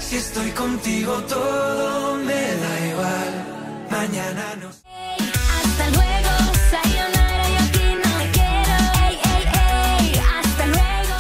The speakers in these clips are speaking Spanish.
Si estoy contigo todo me da igual. Mañana no. Hasta luego, sayonara, yo aquí no te quiero. Ey, ey, ey, hasta luego.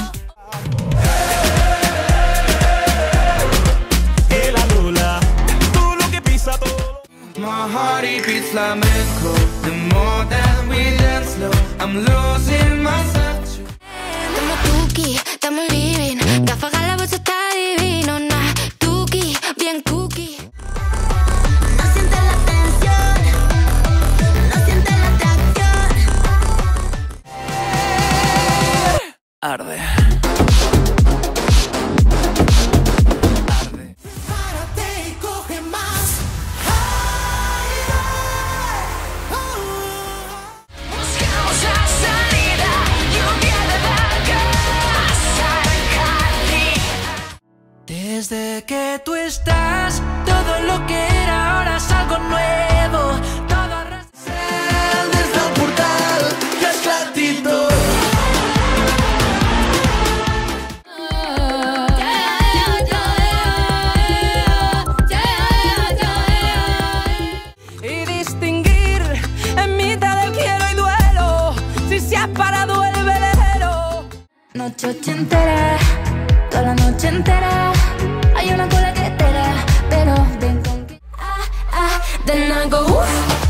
La lula, tú lo que pisa todo. My heart it beats flamenco. The more that we dance slow, I'm losing myself. Estamos tuki, estamos living. Gafas la voz está divino, nah. Tuki, bien cookie. No sientes la tensión, no sientes la atracción. Arde. Párate y coge más. Buscamos la salida, lluvia de barcas, Desde que tú estás, todo lo que era ahora es algo nuevo. Todo arrasa desde el portal, ya es gratitud. Y distinguir en mitad del quiero y duelo si se ha parado el velero. Noche ochentera, toda la noche entera. Hay una cola que te da, pero ven con que then I go.